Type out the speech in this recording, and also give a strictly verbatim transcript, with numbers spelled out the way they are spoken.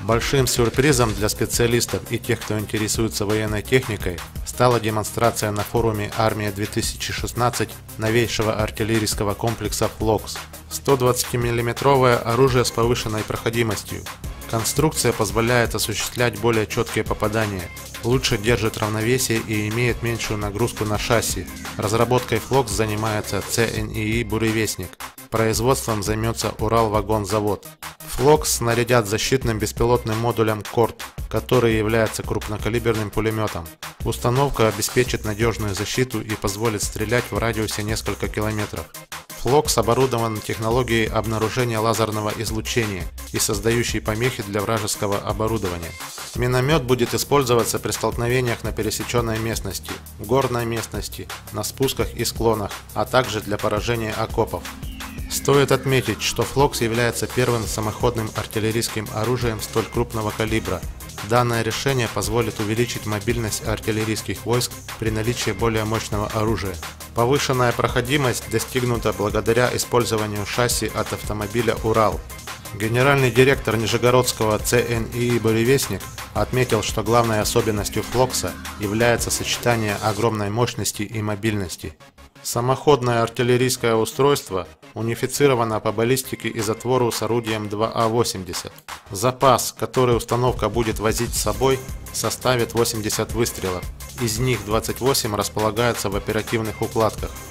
Большим сюрпризом для специалистов и тех, кто интересуется военной техникой, стала демонстрация на форуме «Армия две тысячи шестнадцать» новейшего артиллерийского комплекса «Флокс». сто двадцатимиллиметровое оружие с повышенной проходимостью. Конструкция позволяет осуществлять более четкие попадания, лучше держит равновесие и имеет меньшую нагрузку на шасси. Разработкой «Флокс» занимается Цэ Эн И И «Буревестник». Производством займется Уралвагонзавод. «Флокс» снарядят защитным беспилотным модулем «Корт», который является крупнокалиберным пулеметом. Установка обеспечит надежную защиту и позволит стрелять в радиусе несколько километров. «Флокс» оборудован технологией обнаружения лазерного излучения и создающей помехи для вражеского оборудования. Миномет будет использоваться при столкновениях на пересеченной местности, в горной местности, на спусках и склонах, а также для поражения окопов. Стоит отметить, что «Флокс» является первым самоходным артиллерийским оружием столь крупного калибра. Данное решение позволит увеличить мобильность артиллерийских войск при наличии более мощного оружия. Повышенная проходимость достигнута благодаря использованию шасси от автомобиля «Урал». Генеральный директор Нижегородского Цэ Эн И И «Буревестник» отметил, что главной особенностью «Флокса» является сочетание огромной мощности и мобильности. Самоходное артиллерийское устройство унифицировано по баллистике и затвору с орудием два А восемьдесят. Запас, который установка будет возить с собой, составит восемьдесят выстрелов. Из них двадцать восемь располагаются в оперативных укладках.